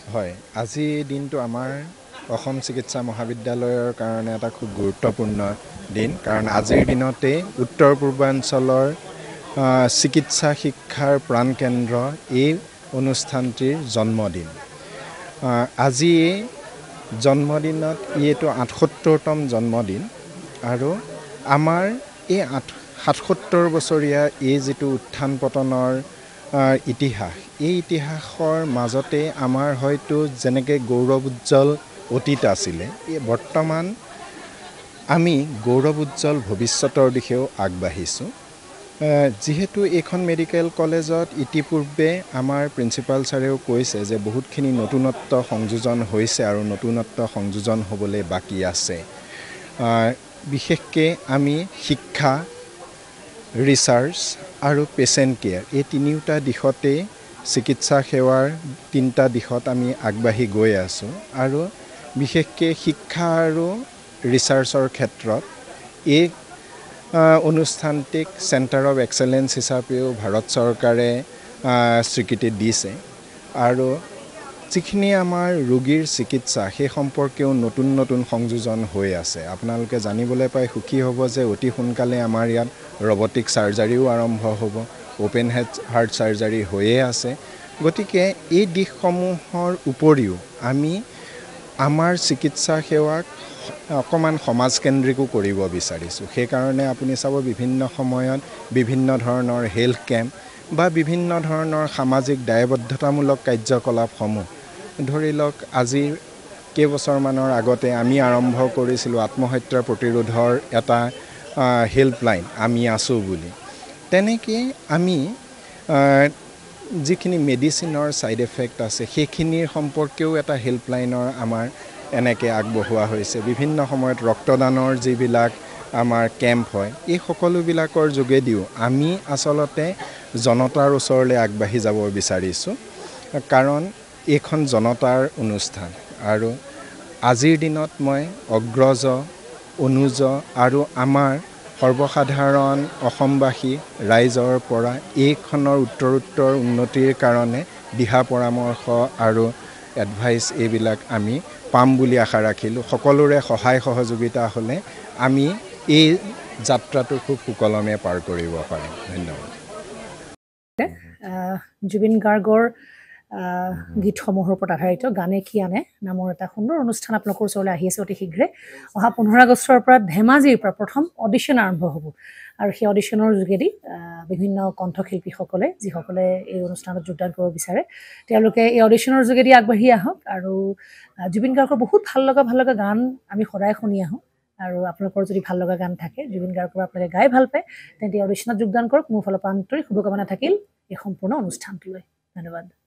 হয়, আজি দিনটো আমাৰ অসম চিকিৎসা মহাবিদ্যালয়ৰ কাৰণে এটা খুব গুৰুত্বপূৰ্ণ দিন, কাৰণ আজিৰ দিনতেই উত্তৰ পূৰ্বাঞ্চলৰ চিকিৎসা শিক্ষাৰ প্ৰাণকেন্দ্ৰ এই অনুষ্ঠানটিৰ জন্মদিন। আজি এই জন্মদিনত এইটো ৭৮তম জন্মদিন আৰু আমাৰ এই ৭৭ বছৰীয়া এই যিটো উত্থান পতনৰ ইতিহাস, এই ইতিহাসৰ মাজতে আমাৰ হয়তো যেনেকৈ গৌৰৱোজ্জ্বল অতীত আছিলে, বৰ্তমান আমি গৌৰৱোজ্জ্বল ভৱিষ্যতৰ দিশেও আগবাঢ়িছোঁ। যিহেতু এইখন মেডিকেল কলেজত ইতিপূৰ্বে আমাৰ প্ৰিন্সিপাল ছাৰেও কৈছে যে বহুতখিনি নতুনত্ব সংযোজন হৈছে আৰু নতুনত্ব সংযোজন হ'বলৈ বাকী আছে। বিশেষকৈ আমি শিক্ষা, ৰিচাৰ্চ আৰু পেচেণ্ট কেয়াৰ এই তিনিওটা দিশতেই চিকিৎসা সেৱাৰ তিনিটা দিশত আমি আগবাঢ়ি গৈ আছোঁ আৰু বিশেষকৈ শিক্ষা আৰু ৰিচাৰ্চৰ ক্ষেত্ৰত এই অনুষ্ঠানটিক চেণ্টাৰ অফ এক্সেলেঞ্চ হিচাপেও ভাৰত চৰকাৰে স্বীকৃতি দিছে আৰু যিখিনি আমাৰ ৰোগীৰ চিকিৎসা সেই সম্পৰ্কেও নতুন নতুন সংযোজন হৈ আছে। আপোনালোকে জানিবলৈ পাই সুখী হ'ব যে অতি সোনকালে আমাৰ ইয়াত ৰবটিক চাৰ্জাৰীও আৰম্ভ হ'ব, অ'পেন হাৰ্ট চাৰ্জাৰী হৈয়ে আছে। গতিকে এই দিশসমূহৰ উপৰিও আমি আমাৰ চিকিৎসা সেৱাক অকণমান সমাজকেন্দ্ৰিকো কৰিব বিচাৰিছোঁ। সেইকাৰণে আপুনি চাব বিভিন্ন সময়ত বিভিন্ন ধৰণৰ হেল্থ কেম্প বা বিভিন্ন ধৰণৰ সামাজিক দায়বদ্ধতামূলক কাৰ্যকলাপসমূহ, ধৰি লওক আজিৰ কেইবছৰমানৰ আগতে আমি আৰম্ভ কৰিছিলোঁ আত্মহত্যা প্ৰতিৰোধৰ এটা হেল্পলাইন আমি আছোঁ বুলি। তেনেকৈ আমি যিখিনি মেডিচিনৰ ছাইড এফেক্ট আছে সেইখিনিৰ সম্পৰ্কেও এটা হেল্পলাইনৰ আমাৰ এনেকৈ আগবঢ়োৱা হৈছে। বিভিন্ন সময়ত ৰক্তদানৰ যিবিলাক আমাৰ কেম্প হয়, এই সকলোবিলাকৰ যোগেদিও আমি আচলতে জনতাৰ ওচৰলৈ আগবাঢ়ি যাব বিচাৰিছোঁ, কাৰণ এইখন জনতাৰ অনুষ্ঠান আৰু আজিৰ দিনত মই অগ্ৰজ, অনুজ আৰু আমাৰ সৰ্বসাধাৰণ অসমবাসী ৰাইজৰ পৰা এইখনৰ উত্তৰোত্তৰ উন্নতিৰ কাৰণে দিহা পৰামৰ্শ আৰু এডভাইচ এইবিলাক আমি পাম বুলি আশা ৰাখিলোঁ। সকলোৰে সহায় সহযোগিতা হ'লে আমি এই যাত্ৰাটো খুব সুকলমে পাৰ কৰিব পাৰিম। ধন্যবাদ। জুবিন গাৰ্গৰ গীতসমূহৰ ওপৰত আধাৰিত গানে কি আনে নামৰ এটা সুন্দৰ অনুষ্ঠান আপোনালোকৰ ওচৰলৈ আহি আছে অতি শীঘ্ৰে। অহা 15 আগষ্টৰ পৰা ধেমাজিৰ পৰা প্ৰথম অডিশ্যন আৰম্ভ হ'ব আৰু সেই অডিশ্যনৰ যোগেদি বিভিন্ন কণ্ঠশিল্পীসকলে যিসকলে এই অনুষ্ঠানত যোগদান কৰিব বিচাৰে তেওঁলোকে এই অডিশ্যনৰ যোগেদি আগবাঢ়ি আহক আৰু জুবিন গাৰ্গৰ বহুত ভাল লগা গান আমি সদায় শুনি আহোঁ আৰু আপোনালোকৰ যদি ভাল লগা গান থাকে জুবিন গাৰ্গৰ আপোনালোকে গাই ভাল পায় তেন্তে অডিশ্যনত যোগদান কৰক। মোৰ ফালৰ পৰা আন্তৰিক শুভকামনা থাকিল এই সম্পূৰ্ণ অনুষ্ঠানটোলৈ। ধন্যবাদ।